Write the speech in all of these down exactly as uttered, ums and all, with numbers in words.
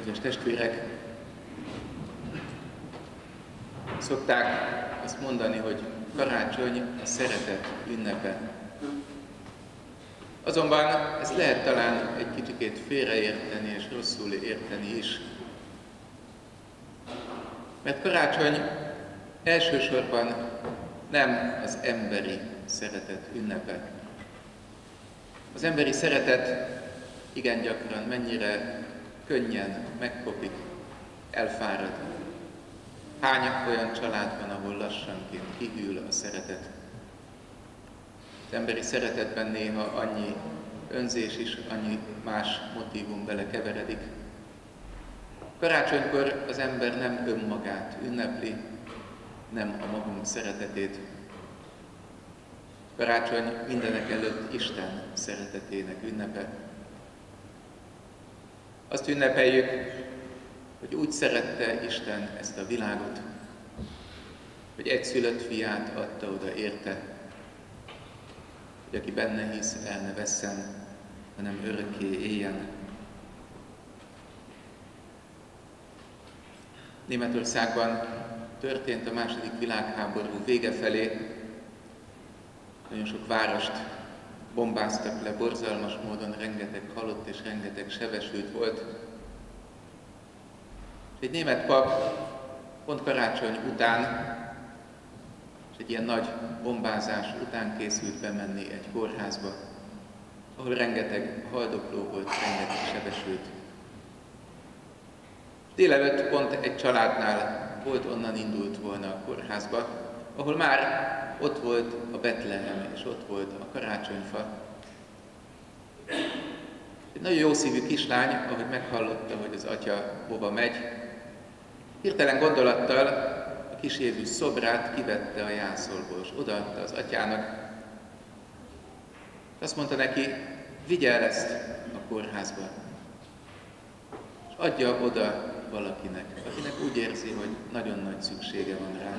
Kedves testvérek, szokták azt mondani, hogy karácsony a szeretet ünnepe. Azonban ezt lehet talán egy kicsikét félreérteni és rosszul érteni is. Mert karácsony elsősorban nem az emberi szeretet ünnepe. Az emberi szeretet igen gyakran mennyire könnyen megkopik, elfárad. Hány olyan család van, ahol lassanként kihűl a szeretet. Az emberi szeretetben néha annyi önzés is, annyi más motívum belekeveredik. Karácsonykor az ember nem önmagát ünnepli, nem a magunk szeretetét. Karácsony mindenek előtt Isten szeretetének ünnepe. Azt ünnepeljük, hogy úgy szerette Isten ezt a világot, hogy egyszülött fiát adta oda érte, hogy aki benne hisz, el ne vesszen, hanem örökké éljen. Németországban történt a második világháború vége felé, nagyon sok várost bombáztak le, borzalmas módon rengeteg halott és rengeteg sebesült volt. És egy német pap pont karácsony után, és egy ilyen nagy bombázás után készült bemenni egy kórházba, ahol rengeteg haldokló volt, rengeteg sebesült. Délelőtt pont egy családnál volt, onnan indult volna a kórházba, ahol már ott volt a Betlehem, és ott volt a karácsonyfa. Egy nagyon jó szívű kislány, ahogy meghallotta, hogy az atya hova megy, hirtelen gondolattal a kis Jézus szobrát kivette a jászolból, és odaadta az atyának. Azt mondta neki, vigye el ezt a kórházba, és adja oda valakinek, akinek úgy érzi, hogy nagyon nagy szüksége van rá.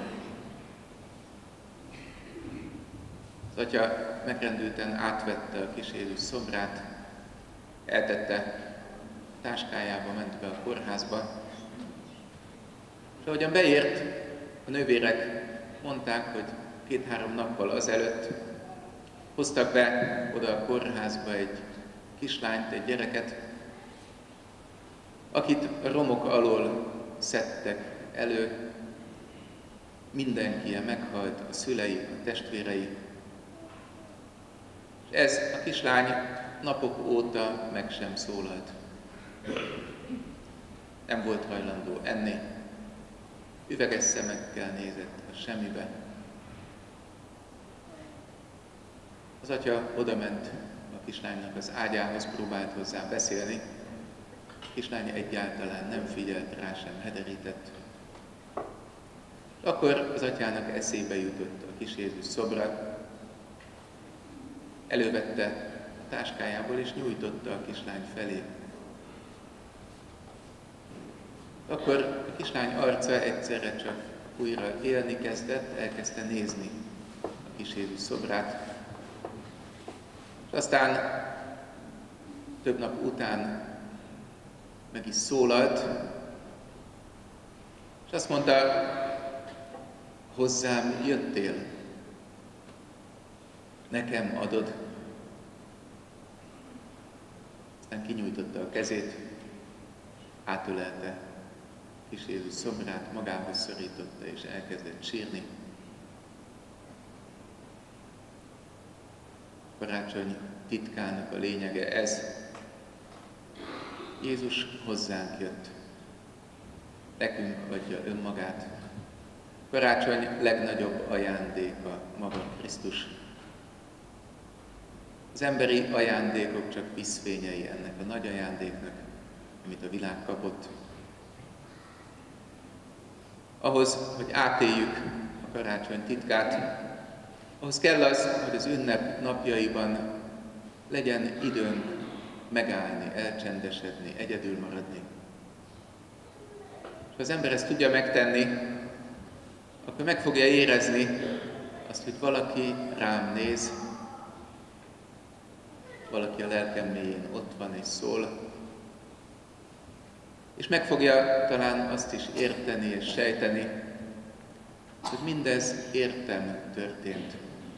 Az atya megrendülten átvette a kis Jézus szobrát, eltette a táskájába, ment be a kórházba, és ahogyan beért, a nővérek mondták, hogy két-három nappal azelőtt hoztak be oda a kórházba egy kislányt, egy gyereket, akit a romok alól szedtek elő, mindenki meghalt, a szülei, a testvérei. És ez a kislány napok óta meg sem szólalt. Nem volt hajlandó enni, üveges szemekkel nézett a semmibe. Az atya odament a kislánynak az ágyához, próbált hozzá beszélni. A kislány egyáltalán nem figyelt rá, sem hederített. Akkor az atyának eszébe jutott a kis Jézus szobra, elővette a táskájából és nyújtotta a kislány felé. Akkor a kislány arca egyszerre csak újra élni kezdett, elkezdte nézni a kis Jézus szobrát. És aztán több nap után meg is szólalt, és azt mondta, hozzám jöttél, nekem adod. Aztán kinyújtotta a kezét, átölelte kis Jézus szobrát, magához szorította és elkezdett sírni. A karácsony titkának a lényege ez. Jézus hozzánk jött, nekünk adja önmagát. Karácsony legnagyobb ajándéka maga Krisztus. Az emberi ajándékok csak piszfényei ennek a nagy ajándéknak, amit a világ kapott. Ahhoz, hogy átéljük a karácsony titkát, ahhoz kell az, hogy az ünnep napjaiban legyen időnk megállni, elcsendesedni, egyedül maradni. És ha az ember ezt tudja megtenni, akkor meg fogja érezni azt, hogy valaki rám néz, valaki a lelkem mélyén ott van és szól, És meg fogja talán azt is érteni és sejteni, hogy mindez értem történt.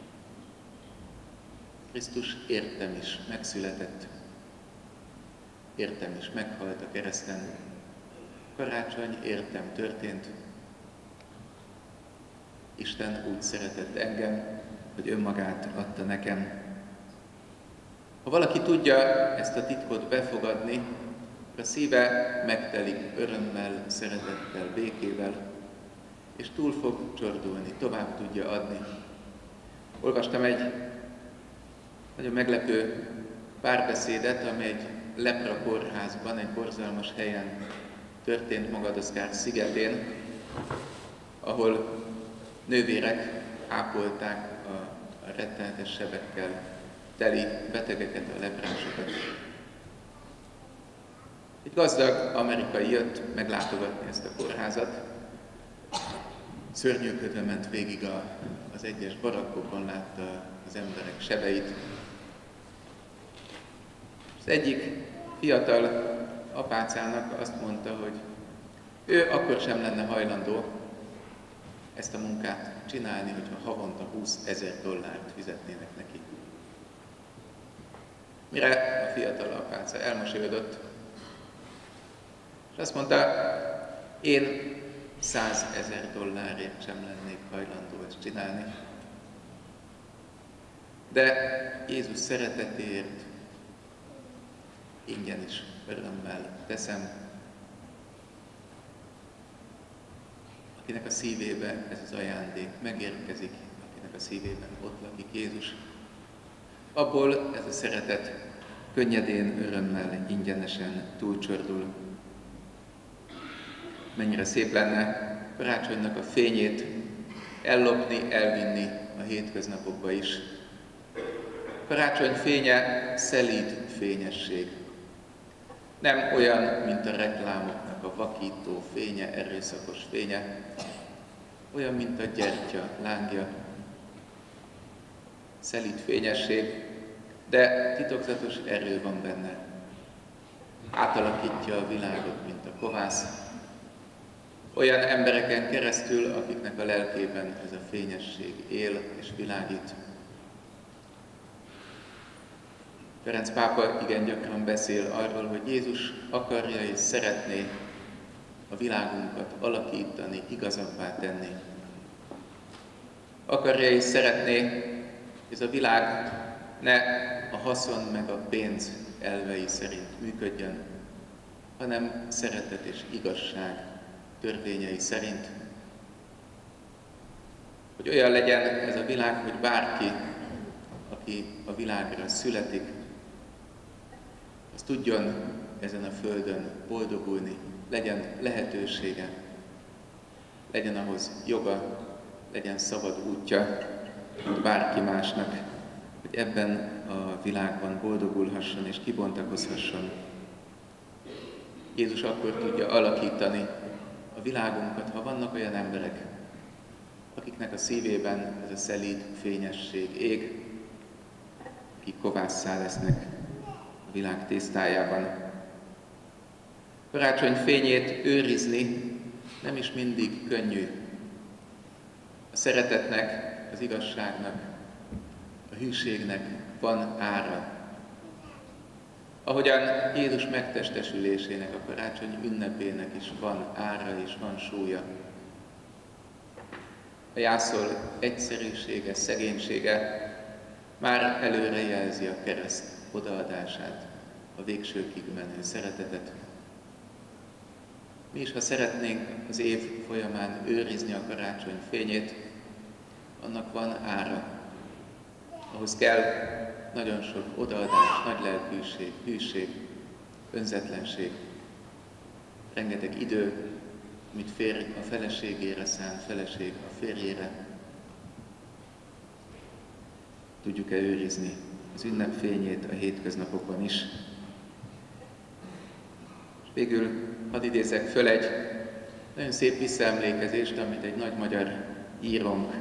Krisztus értem is megszületett, értem is meghalt a kereszten. Karácsony értem történt. Isten úgy szeretett engem, hogy önmagát adta nekem. Ha valaki tudja ezt a titkot befogadni, a szíve megtelik örömmel, szeretettel, békével, és túl fog csordulni, tovább tudja adni. Olvastam egy nagyon meglepő párbeszédet, amely egy lepra kórházban, egy borzalmas helyen történt Madagaszkár szigetén, ahol nővérek ápolták a, a rettenetes sebekkel teli betegeket, a leprásokat. Egy gazdag amerikai jött meglátogatni ezt a kórházat, szörnyűködve ment végig a, az egyes barakkokban, látta az emberek sebeit. Az egyik fiatal apácának azt mondta, hogy ő akkor sem lenne hajlandó ezt a munkát csinálni, hogyha havonta húszezer dollárt fizetnének neki. Mire a fiatal apáca elmosolyodott, és azt mondta, én százezer dollárért sem lennék hajlandó ezt csinálni, de Jézus szeretetéért ingyen is örömmel teszem. Akinek a szívébe ez az ajándék megérkezik, akinek a szívében ott lakik Jézus, abból ez a szeretet könnyedén, örömmel, ingyenesen túlcsordul. Mennyire szép lenne karácsonynak a fényét ellopni, elvinni a hétköznapokba is. Karácsony fénye szelíd fényesség. Nem olyan, mint a reklámoknak a vakító fénye, erőszakos fénye, olyan, mint a gyertya lángja. Szelíd fényesség, de titokzatos erő van benne. Átalakítja a világot, mint a kovász. Olyan embereken keresztül, akiknek a lelkében ez a fényesség él és világít. Ferenc pápa igen gyakran beszél arról, hogy Jézus akarja és szeretné a világunkat alakítani, igazabbá tenni. Akarja és szeretné, hogy ez a világ ne a haszon meg a pénz elvei szerint működjön, hanem szeretet és igazság törvényei szerint. Hogy olyan legyen ez a világ, hogy bárki, aki a világra születik, az tudjon ezen a földön boldogulni, legyen lehetősége, legyen ahhoz joga, legyen szabad útja, mint bárki másnak, hogy ebben a világban boldogulhasson és kibontakozhasson. Jézus akkor tudja alakítani a világunkat, ha vannak olyan emberek, akiknek a szívében ez a szelíd fényesség ég, akik kovásszá lesznek a világ tésztájában. Karácsony fényét őrizni nem is mindig könnyű. A szeretetnek, az igazságnak, a hűségnek van ára. Ahogyan Jézus megtestesülésének, a karácsony ünnepének is van ára és van súlya. A jászol egyszerűsége, szegénysége már előre jelzi a kereszt odaadását, a végsőkig menő szeretetet. Mi is, ha szeretnénk az év folyamán őrizni a karácsony fényét, annak van ára. Ahhoz kell nagyon sok odaadás, nagy lelkűség, hűség, önzetlenség, rengeteg idő, amit férj a feleségére szán, feleség a férjére. Tudjuk-e őrizni az ünnep fényét a hétköznapokban is? És végül hadd idézek föl egy nagyon szép visszaemlékezést, amit egy nagy magyar írónk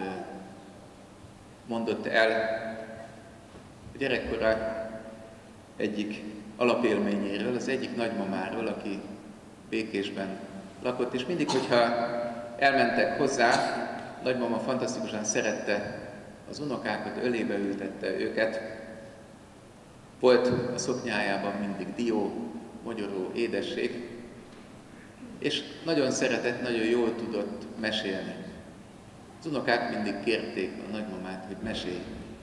mondott el. A gyerekkora egyik alapélményéről, az egyik nagymamáról, aki Békésben lakott, és mindig, hogyha elmentek hozzá, nagymama fantasztikusan szerette az unokákat, ölébe ültette őket. Volt a szoknyájában mindig dió, mogyoró, édesség, és nagyon szeretett, nagyon jól tudott mesélni. Az unokák mindig kérték a nagymamát, hogy mesélj.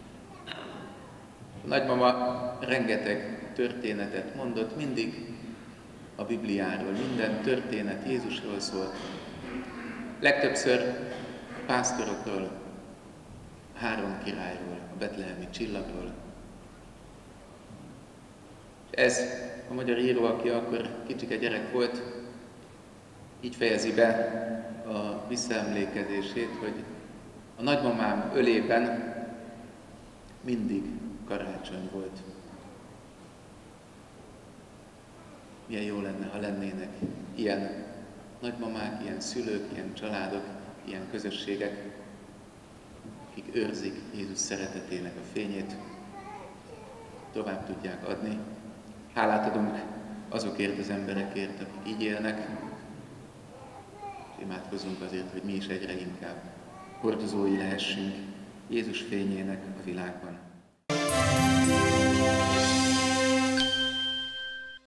A nagymama rengeteg történetet mondott, mindig a Bibliáról, minden történet Jézusról szólt. Legtöbbször a pásztorokról, a három királyról, a betlehemi csillagról. Ez a magyar író, aki akkor kicsike gyerek volt, így fejezi be a visszaemlékezését, hogy a nagymamám ölében mindig karácsony volt. Milyen jó lenne, ha lennének ilyen nagymamák, ilyen szülők, ilyen családok, ilyen közösségek, akik őrzik Jézus szeretetének a fényét, tovább tudják adni. Hálát adunk azokért az emberekért, akik így élnek, és imádkozunk azért, hogy mi is egyre inkább hordozói lehessünk Jézus fényének a világban.